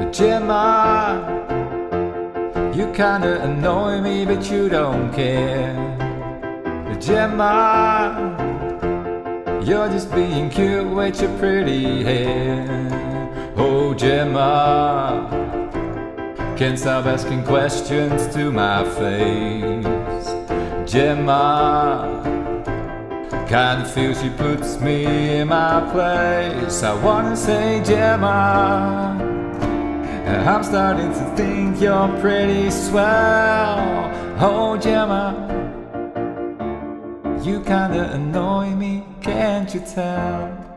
Gemma, you kinda annoy me, but you don't care. Gemma, you're just being cute with your pretty hair. Oh Gemma, can't stop asking questions to my face. Gemma, kinda feel she puts me in my place. I wanna say Gemma, I'm starting to think you're pretty swell. Oh Gemma, you kinda annoy me, can't you tell?